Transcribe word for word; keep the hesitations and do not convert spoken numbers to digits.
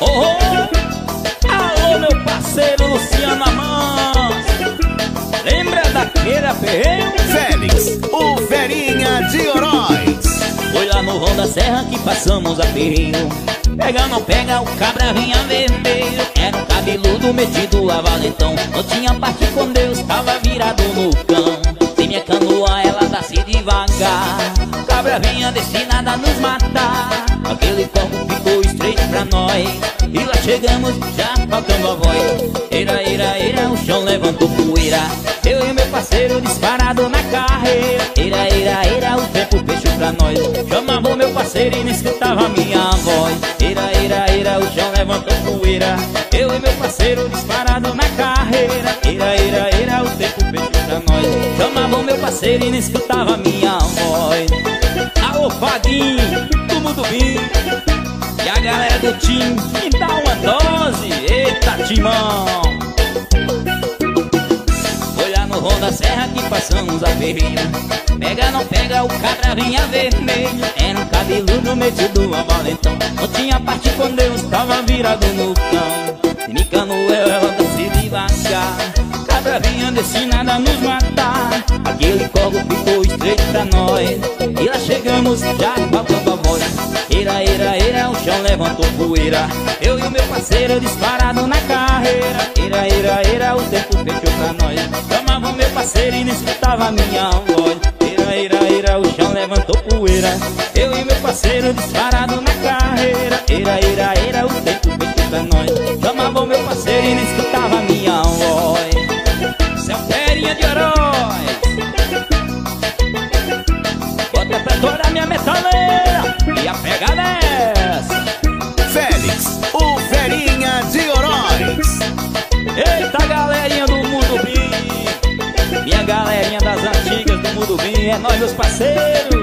Oh, oh. Alô, meu parceiro Luciano Amans, lembra daquele aperreio? Félix, o Ferinha de Oroz. Foi lá no vão da serra que passamos aperreio. Pega ou não pega, o cabra vinha vermelho. Era um cabeludo metido a valentão. Não tinha parte com Deus, tava virado no cão. Sem minha canoa ela desce devagar. O cabra vinha destinada a nos matar. Aquele corpo ficou estreito pra nós. E lá chegamos já faltando a voz. Eira, eira, eira, o chão levantou poeira. Eu e meu parceiro disparado na carreira. Eira, eira, eira, o tempo fechou pra nós. Chamava o meu parceiro e nem escutava a minha voz. Eira, eira, eira, o chão levantou poeira. Eu e meu parceiro disparado na carreira. Eira, eira, eira, o tempo fechou pra nós. Chamava o meu parceiro e nem escutava a minha voz. Alô, Fadinho, do Mundo Bim, e a galera do time, me dá uma dose. Eita, timão. Foi lá no vão da serra que passamos aperreio. Pega não pega, o cabra vinha vermelho. Era um cabeludo metido a valentão. Não tinha parte com Deus, tava virado no cão. Me canoa ela desce devagar. Cabra vinha destinada a nos matar. Aquele corpo ficou estreito pra nós. E lá chegamos já faltando a voz. Eira, eira, eira, o chão levantou poeira. Eu e o meu parceiro disparado na carreira. Eira, eira, eira, o tempo fechou pra nós. Chamava o meu parceiro e nem escutava a minha voz. Eira, eira, eira, o chão levantou poeira. Eu e meu parceiro disparado na carreira. Eira, eira, eira, o tempo fechou pra nós. Chamava o meu parceiro e nem escutava a minha voz. Seu Ferinha de Oroz, bota pra toda a minha metaleira e a pegada é essa. Félix, o Ferinha de Oroz. Eita, galerinha do Mundo Bim, minha galerinha das antigas do Mundo Bim, é nós meus parceiros.